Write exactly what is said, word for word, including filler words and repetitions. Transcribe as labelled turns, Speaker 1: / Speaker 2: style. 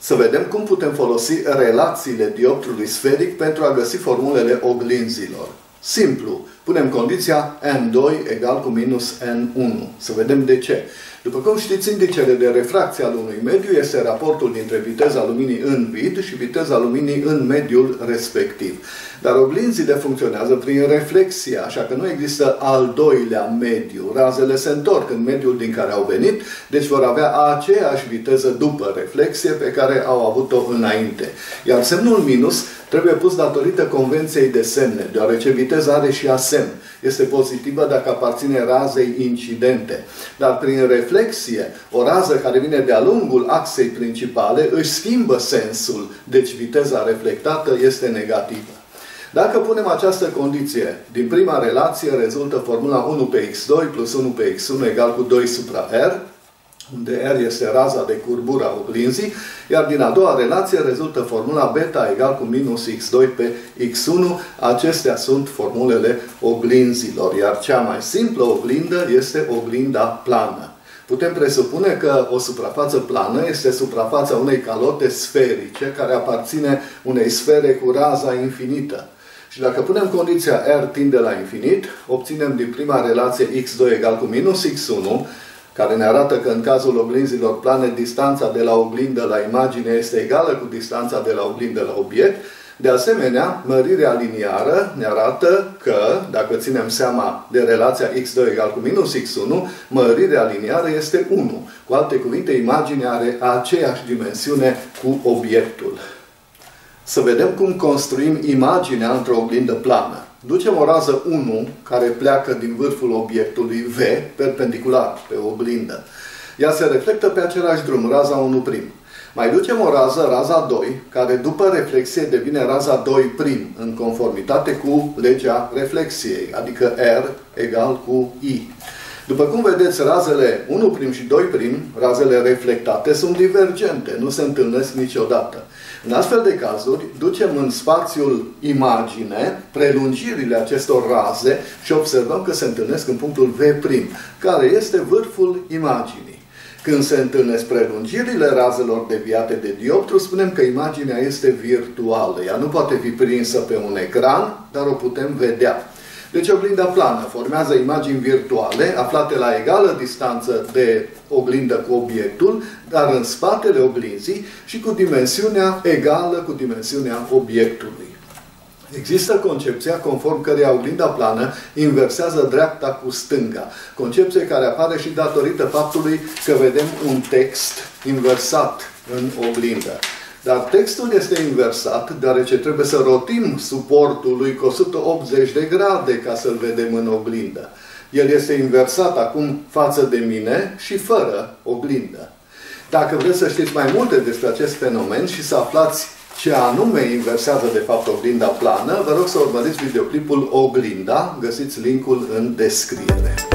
Speaker 1: Să vedem cum putem folosi relațiile dioptrului sferic pentru a găsi formulele oglinzilor. Simplu. Punem condiția N doi egal cu minus N unu. Să vedem de ce. După cum știți, indicele de refracție al unui mediu este raportul dintre viteza luminii în vid și viteza luminii în mediul respectiv. Dar oglinzile funcționează prin reflexie, așa că nu există al doilea mediu. Razele se întorc în mediul din care au venit, deci vor avea aceeași viteză după reflexie pe care au avut-o înainte. Iar semnul minus trebuie pus datorită convenției de semne, deoarece viteza are și ea semn. Este pozitivă dacă aparține razei incidente. Dar prin reflexie, o rază care vine de-a lungul axei principale își schimbă sensul, deci viteza reflectată este negativă. Dacă punem această condiție, din prima relație rezultă formula unu pe x doi plus unu pe x unu egal cu doi supra r, unde r este raza de curbură a oglinzii, iar din a doua relație rezultă formula beta egal cu minus x doi pe x unu. Acestea sunt formulele oglinzilor, iar cea mai simplă oglindă este oglinda plană. Putem presupune că o suprafață plană este suprafața unei calote sferice care aparține unei sfere cu raza infinită. Și dacă punem condiția R tinde la infinit, obținem din prima relație x doi egal cu minus x unu, care ne arată că în cazul oglinzilor plane, distanța de la oglindă la imagine este egală cu distanța de la oglindă la obiect. De asemenea, mărirea liniară ne arată că, dacă ținem seama de relația x doi egal cu minus x unu, mărirea liniară este unu. Cu alte cuvinte, imaginea are aceeași dimensiune cu obiectul. Să vedem cum construim imaginea într-o oglindă plană. Ducem o rază unu care pleacă din vârful obiectului V, perpendicular pe oglindă. Ea se reflectă pe același drum, raza unu'. Mai ducem o rază, raza doi, care după reflexie devine raza doi', în conformitate cu legea reflexiei, adică R egal cu I. După cum vedeți, razele unu' și doi', razele reflectate, sunt divergente, nu se întâlnesc niciodată. În astfel de cazuri, ducem în spațiul imagine prelungirile acestor raze și observăm că se întâlnesc în punctul V', care este vârful imaginii. Când se întâlnesc prelungirile razelor deviate de dioptru, spunem că imaginea este virtuală. Ea nu poate fi prinsă pe un ecran, dar o putem vedea. Deci oglinda plană formează imagini virtuale aflate la egală distanță de oglindă cu obiectul, dar în spatele oglinzii și cu dimensiunea egală cu dimensiunea obiectului. Există concepția conform căreia oglinda plană inversează dreapta cu stânga. Concepție care apare și datorită faptului că vedem un text inversat în oglindă. Dar textul este inversat, deoarece trebuie să rotim suportul lui cu o sută optzeci de grade ca să-l vedem în oglindă. El este inversat acum față de mine și fără oglindă. Dacă vreți să știți mai multe despre acest fenomen și să aflați ce anume inversează de fapt oglinda plană, vă rog să urmăriți videoclipul Oglinda, găsiți linkul în descriere.